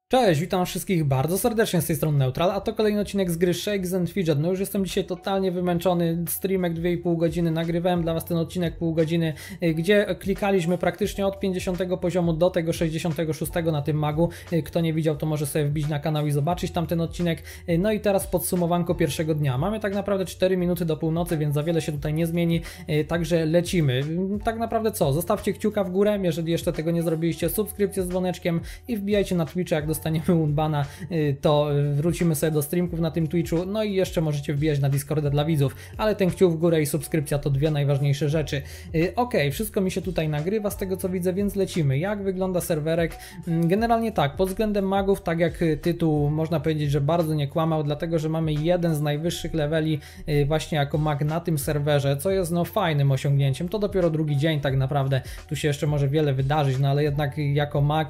Cześć, witam wszystkich bardzo serdecznie z tej strony Neutral, a to kolejny odcinek z gry Shakes & Fidget. No już jestem dzisiaj totalnie wymęczony, streamek 2,5 godziny, nagrywałem dla was ten odcinek pół godziny, gdzie klikaliśmy praktycznie od 50 poziomu do tego 66 na tym magu. Kto nie widział, to może sobie wbić na kanał i zobaczyć tamten odcinek. No i teraz podsumowanko pierwszego dnia. Mamy tak naprawdę 4 minuty do północy, więc za wiele się tutaj nie zmieni, także lecimy. Tak naprawdę co? Zostawcie kciuka w górę, jeżeli jeszcze tego nie zrobiliście, subskrypcję z dzwoneczkiem i wbijajcie na Twitcha, jak dostaniemy unbana, to wrócimy sobie do streamków na tym Twitchu, no i jeszcze możecie wbijać na Discorda dla widzów, ale ten kciuk w górę i subskrypcja to dwie najważniejsze rzeczy. Ok, wszystko mi się tutaj nagrywa z tego co widzę, więc lecimy. Jak wygląda serwerek? Generalnie tak, pod względem magów, tak jak tytuł można powiedzieć, że bardzo nie kłamał, dlatego że mamy jeden z najwyższych leveli właśnie jako mag na tym serwerze, co jest no fajnym osiągnięciem. To dopiero drugi dzień tak naprawdę, tu się jeszcze może wiele wydarzyć, no ale jednak jako mag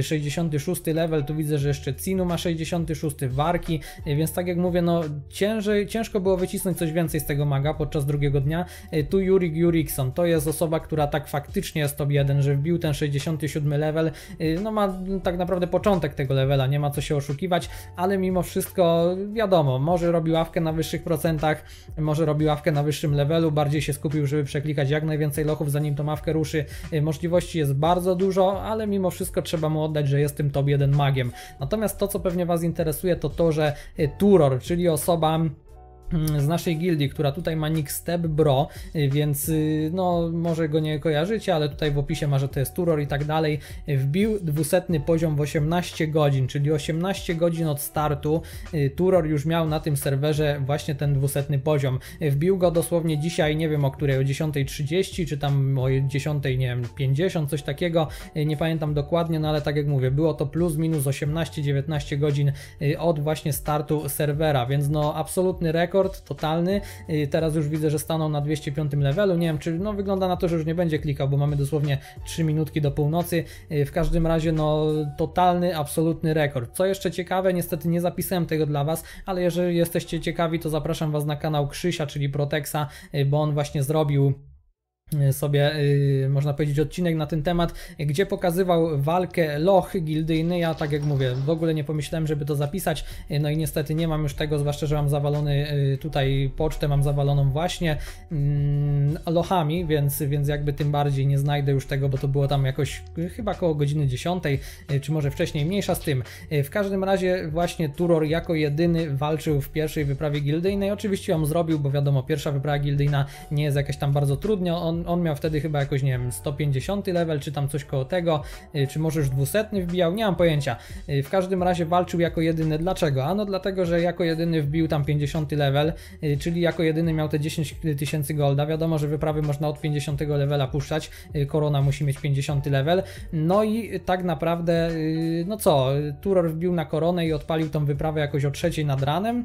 66 level, tu widzę, że jeszcze Cinu ma 66, Warki, więc tak jak mówię, no ciężko było wycisnąć coś więcej z tego maga podczas drugiego dnia. Tu Jurik Jurikson, to jest osoba, która tak faktycznie jest top 1, że wbił ten 67 level, no ma tak naprawdę początek tego levela, nie ma co się oszukiwać, ale mimo wszystko wiadomo, może robi ławkę na wyższych procentach, może robi ławkę na wyższym levelu, bardziej się skupił, żeby przeklikać jak najwięcej lochów, zanim tą ławkę ruszy. Możliwości jest bardzo dużo, ale mimo wszystko trzeba mu oddać, że jest tym top 1 magiem. Natomiast to, co pewnie was interesuje, to to, że Turor, czyli osoba z naszej gildii, która tutaj ma nick Step Bro, więc no może go nie kojarzycie, ale tutaj w opisie ma, że to jest Turor i tak dalej. Wbił 200 poziom w 18 godzin, czyli 18 godzin od startu Turor już miał na tym serwerze właśnie ten 200 poziom. Wbił go dosłownie dzisiaj, nie wiem o której, o 10:30 czy tam o 10, nie wiem, 50, coś takiego, nie pamiętam dokładnie, no ale tak jak mówię, było to plus minus 18-19 godzin od właśnie startu serwera, więc no absolutny rekord totalny. Teraz już widzę, że stanął na 205 levelu, nie wiem czy, no wygląda na to, że już nie będzie klikał, bo mamy dosłownie 3 minutki do północy. W każdym razie no totalny, absolutny rekord. Co jeszcze ciekawe, niestety nie zapisałem tego dla was, ale jeżeli jesteście ciekawi, to zapraszam was na kanał Krzysia, czyli Protexa, bo on właśnie zrobił sobie, można powiedzieć, odcinek na ten temat, gdzie pokazywał walkę loch gildyjny. Ja tak jak mówię, w ogóle nie pomyślałem, żeby to zapisać, no i niestety nie mam już tego, zwłaszcza, że mam zawalony tutaj pocztę, mam zawaloną właśnie lochami, więc jakby tym bardziej nie znajdę już tego, bo to było tam jakoś chyba koło godziny 10, czy może wcześniej, mniejsza z tym. W każdym razie właśnie Turor jako jedyny walczył w pierwszej wyprawie gildyjnej. Oczywiście ją zrobił, bo wiadomo, pierwsza wyprawa gildyjna nie jest jakaś tam bardzo trudna. On miał wtedy chyba jakoś, nie wiem, 150 level, czy tam coś koło tego, czy może już 200 wbijał, nie mam pojęcia. W każdym razie walczył jako jedyny. Dlaczego? Ano dlatego, że jako jedyny wbił tam 50 level, czyli jako jedyny miał te 10 tysięcy golda. Wiadomo, że wyprawy można od 50 levela puszczać, korona musi mieć 50 level. No i tak naprawdę, no co, Turor wbił na koronę i odpalił tą wyprawę jakoś o 3 nad ranem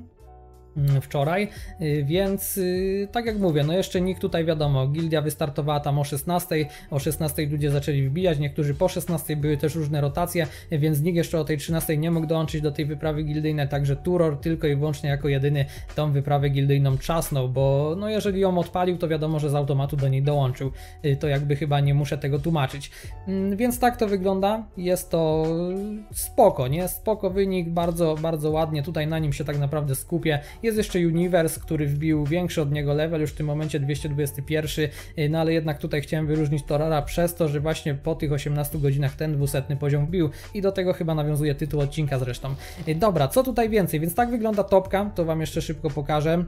wczoraj, więc tak jak mówię, no jeszcze nikt tutaj, wiadomo, gildia wystartowała tam o 16 ludzie zaczęli wbijać, niektórzy po 16, były też różne rotacje, więc nikt jeszcze o tej 13 nie mógł dołączyć do tej wyprawy gildyjnej, także Turor tylko i wyłącznie jako jedyny tą wyprawę gildyjną czasnął, bo no jeżeli ją odpalił, to wiadomo, że z automatu do niej dołączył, to jakby chyba nie muszę tego tłumaczyć, więc tak to wygląda, jest to spoko, nie? Spoko wynik, bardzo, bardzo ładnie, tutaj na nim się tak naprawdę skupię. Jest jeszcze Universe, który wbił większy od niego level, już w tym momencie 221, no ale jednak tutaj chciałem wyróżnić Torara przez to, że właśnie po tych 18 godzinach ten 200 poziom wbił i do tego chyba nawiązuje tytuł odcinka zresztą. Dobra, co tutaj więcej, więc tak wygląda topka, to wam jeszcze szybko pokażę.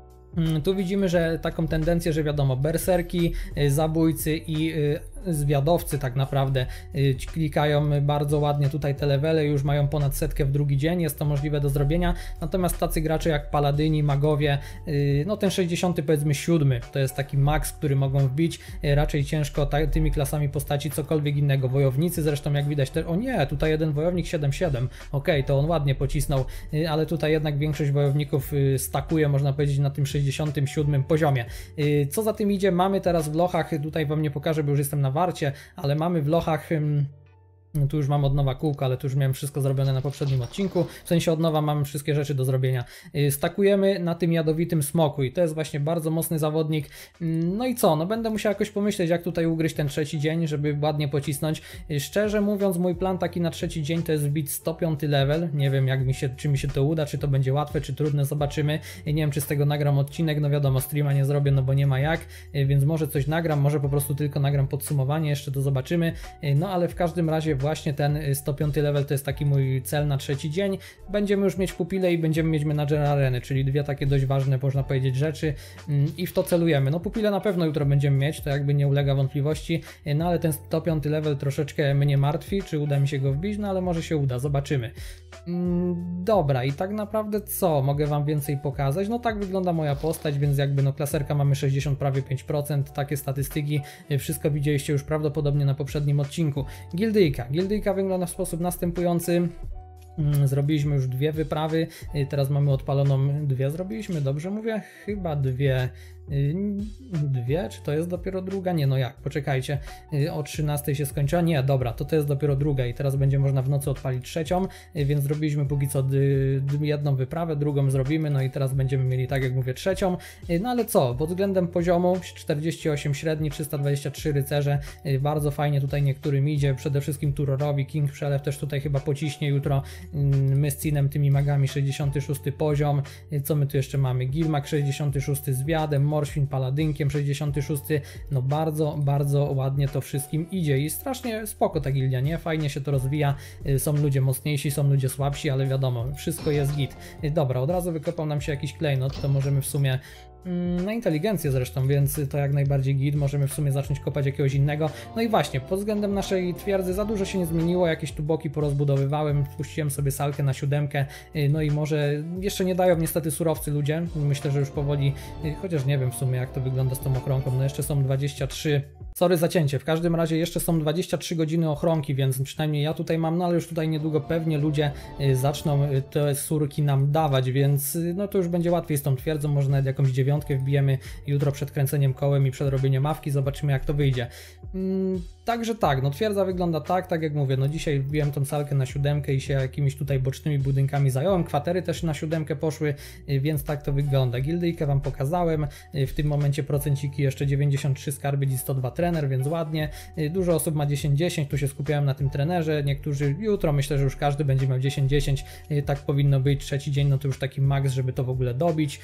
Tu widzimy, że taką tendencję, że wiadomo, berserki, zabójcy i zwiadowcy tak naprawdę klikają bardzo ładnie tutaj te levele, już mają ponad setkę w drugi dzień, jest to możliwe do zrobienia, natomiast tacy gracze jak paladyni, magowie, no ten 60 powiedzmy 7 to jest taki max, który mogą wbić, raczej ciężko tymi klasami postaci cokolwiek innego, wojownicy zresztą jak widać, o nie, tutaj jeden wojownik 7-7, ok, to on ładnie pocisnął, ale tutaj jednak większość wojowników stakuje, można powiedzieć, na tym 67 poziomie. Co za tym idzie, mamy teraz w lochach, tutaj wam nie pokażę, bo już jestem na warcie, ale mamy w lochach No tu już mam od nowa kółko, ale tu już miałem wszystko zrobione na poprzednim odcinku. W sensie od nowa mamy wszystkie rzeczy do zrobienia. Stakujemy na tym jadowitym smoku i to jest właśnie bardzo mocny zawodnik. No i co? No będę musiał jakoś pomyśleć, jak tutaj ugryźć ten trzeci dzień, żeby ładnie pocisnąć. Szczerze mówiąc, mój plan taki na trzeci dzień to jest wbić 105 level. Nie wiem, czy mi się to uda, czy to będzie łatwe, czy trudne, zobaczymy. Nie wiem, czy z tego nagram odcinek, no wiadomo, streama nie zrobię, no bo nie ma jak, więc może coś nagram, może po prostu tylko nagram podsumowanie, jeszcze to zobaczymy. No ale w każdym razie właśnie ten 105 level to jest taki mój cel na trzeci dzień. Będziemy już mieć pupile i będziemy mieć menadżera areny, czyli dwie takie dość ważne, można powiedzieć, rzeczy i w to celujemy. No pupile na pewno jutro będziemy mieć, to jakby nie ulega wątpliwości, no ale ten 105 level troszeczkę mnie martwi, czy uda mi się go wbić, no ale może się uda, zobaczymy. Dobra, i tak naprawdę co mogę wam więcej pokazać? No tak wygląda moja postać, więc jakby no klaserka mamy 60 prawie 5%, takie statystyki, wszystko widzieliście już prawdopodobnie na poprzednim odcinku. Gildyjka wygląda w sposób następujący. Zrobiliśmy już dwie wyprawy, teraz mamy odpaloną dwie, zrobiliśmy, dobrze mówię? Chyba dwie, czy to jest dopiero druga? Nie, no jak, poczekajcie, o 13 się skończyła, nie, dobra, to jest dopiero druga i teraz będzie można w nocy odpalić trzecią, więc zrobiliśmy póki co jedną wyprawę, drugą zrobimy, no i teraz będziemy mieli, tak jak mówię, trzecią, no ale co, pod względem poziomu 48 średni, 323 rycerze, bardzo fajnie tutaj niektórym idzie, przede wszystkim Turorowi, King Przelew też tutaj chyba pociśnie jutro, my z Cinem, tymi magami 66 poziom, co my tu jeszcze mamy, Gilmak 66 z Wiadem, Morświn Paladynkiem 66, no bardzo ładnie to wszystkim idzie i strasznie spoko ta gildia, nie? Fajnie się to rozwija, są ludzie mocniejsi, są ludzie słabsi, ale wiadomo, wszystko jest git. Dobra, od razu wykopał nam się jakiś klejnot, to możemy w sumie na inteligencję zresztą, więc to jak najbardziej git, możemy w sumie zacząć kopać jakiegoś innego. No i właśnie, pod względem naszej twierdzy za dużo się nie zmieniło, jakieś tu boki porozbudowywałem, wpuściłem sobie salkę na 7, no i może jeszcze nie dają niestety surowcy ludzie, myślę, że już powoli, chociaż nie wiem w sumie jak to wygląda z tą ochronką, no jeszcze są 23, sorry za cięcie, w każdym razie jeszcze są 23 godziny ochronki, więc przynajmniej ja tutaj mam, no ale już tutaj niedługo pewnie ludzie zaczną te surki nam dawać, więc no to już będzie łatwiej z tą twierdzą, może nawet jakąś 9 wbijemy jutro przed kręceniem kołem i przed robieniem mawki, zobaczymy jak to wyjdzie. Także tak, no twierdza wygląda tak jak mówię, no dzisiaj wbiłem tą salkę na 7 i się jakimiś tutaj bocznymi budynkami zająłem, kwatery też na 7 poszły, więc tak to wygląda. Gildyjkę wam pokazałem, w tym momencie procenciki jeszcze 93 skarby i 102 trener, więc ładnie. Dużo osób ma 10-10, tu się skupiałem na tym trenerze, niektórzy jutro, myślę, że już każdy będzie miał 10-10, tak powinno być, trzeci dzień, no to już taki maks, żeby to w ogóle dobić.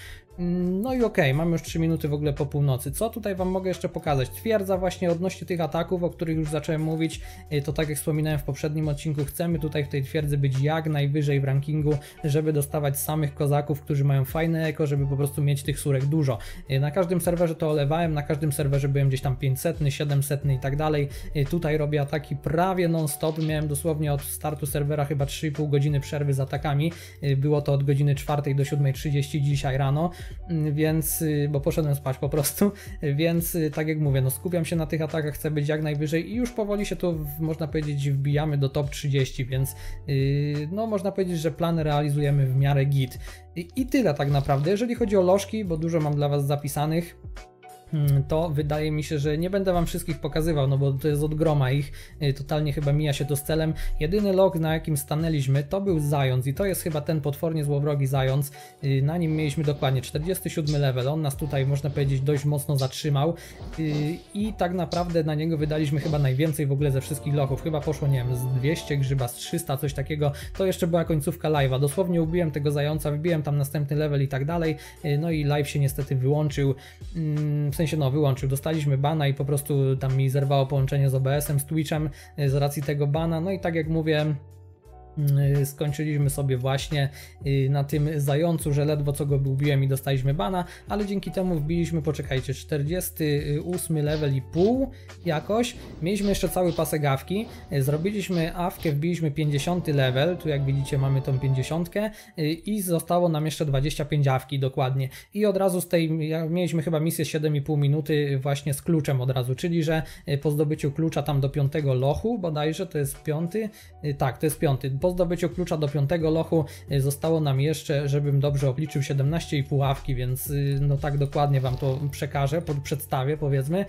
No i okej, mamy już 3 minuty w ogóle po północy. Co tutaj wam mogę jeszcze pokazać? Twierdza właśnie odnośnie tych ataków, o których już zacząłem mówić, to tak jak wspominałem w poprzednim odcinku, chcemy tutaj w tej twierdzy być jak najwyżej w rankingu, żeby dostawać samych kozaków, którzy mają fajne eko, żeby po prostu mieć tych surek dużo. Na każdym serwerze to olewałem, na każdym serwerze byłem gdzieś tam 500, 700 i tak dalej. Tutaj robię ataki prawie non-stop, miałem dosłownie od startu serwera chyba 3,5 godziny przerwy z atakami. Było to od godziny 4 do 7:30 dzisiaj rano, więc, bo poszedłem spać po prostu, więc tak jak mówię, no skupiam się na tych atakach, chcę być jak najwyżej i już powoli się tu, można powiedzieć, wbijamy do top 30, więc no można powiedzieć, że plan realizujemy w miarę git. I tyle tak naprawdę, jeżeli chodzi o lożki, bo dużo mam dla was zapisanych, to wydaje mi się, że nie będę wam wszystkich pokazywał, no bo to jest od groma ich, totalnie chyba mija się to z celem. Jedyny log, na jakim stanęliśmy, to był zając i to jest chyba ten potwornie złowrogi zając, na nim mieliśmy dokładnie 47 level, on nas tutaj, można powiedzieć, dość mocno zatrzymał i tak naprawdę na niego wydaliśmy chyba najwięcej w ogóle ze wszystkich logów, chyba poszło, nie wiem, z 200 grzyba, z 300, coś takiego, to jeszcze była końcówka live'a, dosłownie ubiłem tego zająca, wbiłem tam następny level i tak dalej, no i live się niestety wyłączył, w sensie no wyłączył, dostaliśmy bana i po prostu tam mi zerwało połączenie z OBS-em, z Twitchem z racji tego bana, no i tak jak mówię, skończyliśmy sobie właśnie na tym zającu, że ledwo co go ubiłem i dostaliśmy bana, ale dzięki temu wbiliśmy, poczekajcie, 48 level i pół jakoś, mieliśmy jeszcze cały pasek awki, zrobiliśmy awkę, wbiliśmy 50 level, tu jak widzicie mamy tą 50 i zostało nam jeszcze 25 awki dokładnie i od razu z tej, mieliśmy chyba misję 7,5 minuty właśnie z kluczem od razu, czyli że po zdobyciu klucza tam do 5 lochu, bodajże to jest 5, tak, to jest 5, po zdobyciu klucza do 5 lochu zostało nam jeszcze, żebym dobrze obliczył, 17,5 ławki, więc no tak dokładnie wam to przekażę, przedstawię powiedzmy.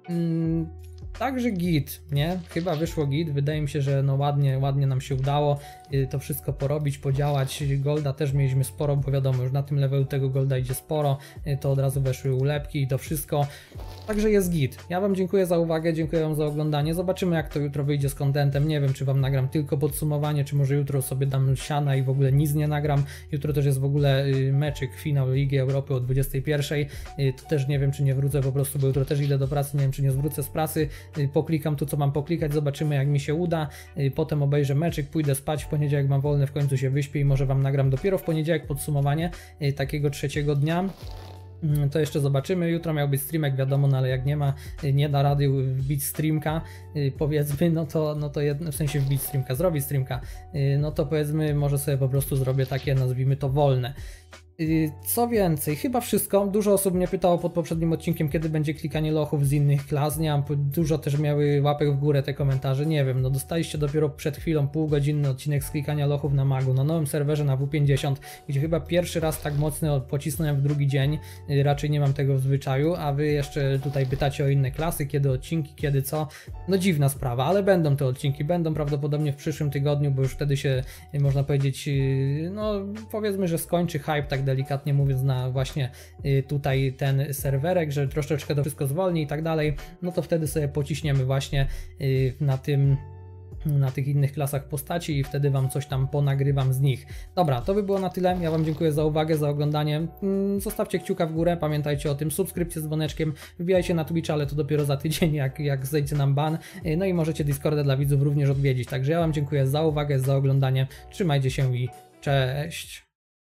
Także git, nie? Chyba wyszło git, wydaje mi się, że no ładnie nam się udało to wszystko porobić, podziałać. Golda też mieliśmy sporo, bo wiadomo, już na tym levelu tego golda idzie sporo, to od razu weszły ulepki i to wszystko. Także jest git. Ja Wam dziękuję za uwagę, dziękuję Wam za oglądanie. Zobaczymy, jak to jutro wyjdzie z contentem. Nie wiem, czy Wam nagram tylko podsumowanie, czy może jutro sobie dam siana i w ogóle nic nie nagram. Jutro też jest w ogóle meczyk, finał Ligi Europy o 21. To też nie wiem, czy nie wrócę po prostu, bo jutro też idę do pracy, nie wiem, czy nie zwrócę z pracy. Poklikam tu, co mam poklikać, zobaczymy, jak mi się uda. Potem obejrzę meczyk, pójdę spać, w poniedziałek mam wolny, w końcu się wyśpię i może Wam nagram dopiero w poniedziałek podsumowanie takiego trzeciego dnia. To jeszcze zobaczymy. Jutro miał być streamek, wiadomo, no ale jak nie da rady wbić streamka, powiedzmy, no to w sensie wbić streamka, zrobić streamka, no to powiedzmy, może sobie po prostu zrobię takie, nazwijmy to, wolne. Co więcej, chyba wszystko. Dużo osób mnie pytało pod poprzednim odcinkiem, kiedy będzie klikanie lochów z innych klas. Nie mam, dużo też miały łapek w górę te komentarze. Nie wiem, no dostaliście dopiero przed chwilą półgodzinny odcinek z klikania lochów na Magu, na nowym serwerze na W50, gdzie chyba pierwszy raz tak mocno pocisnąłem w drugi dzień. Raczej nie mam tego w zwyczaju, a wy jeszcze tutaj pytacie o inne klasy, kiedy odcinki, kiedy co. No dziwna sprawa, ale będą te odcinki, będą prawdopodobnie w przyszłym tygodniu, bo już wtedy się, można powiedzieć, no powiedzmy, że skończy hype, tak delikatnie mówiąc, na właśnie tutaj ten serwerek, że troszeczkę to wszystko zwolni i tak dalej, no to wtedy sobie pociśniemy właśnie na tych innych klasach postaci i wtedy Wam coś tam ponagrywam z nich. Dobra, to by było na tyle. Ja Wam dziękuję za uwagę, za oglądanie. Zostawcie kciuka w górę, pamiętajcie o tym, subskrypcję z dzwoneczkiem, wbijajcie na Twitch, ale to dopiero za tydzień, jak zejdzie nam ban. No i możecie Discorda dla widzów również odwiedzić. Także ja Wam dziękuję za uwagę, za oglądanie. Trzymajcie się i cześć!